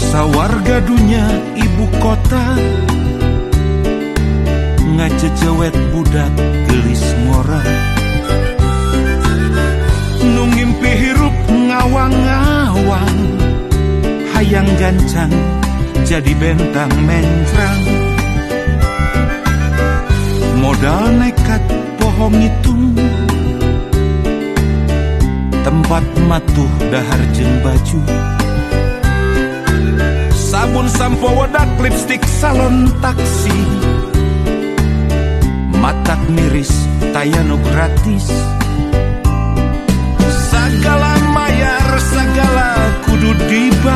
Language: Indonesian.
Sawarga dunya ibu kota ngacecewet budak gelis ngora, nu ngimpi hirup ngawang-ngawang, hayang gancang jadi bentang mencrang. Modal nekat pohong hitung, tempat matuh dahar jeung baju, sabun sampo wedak lipstik salon taksi, matak miris tayanu gratis. Sagala mayar sagala kudu dibayar,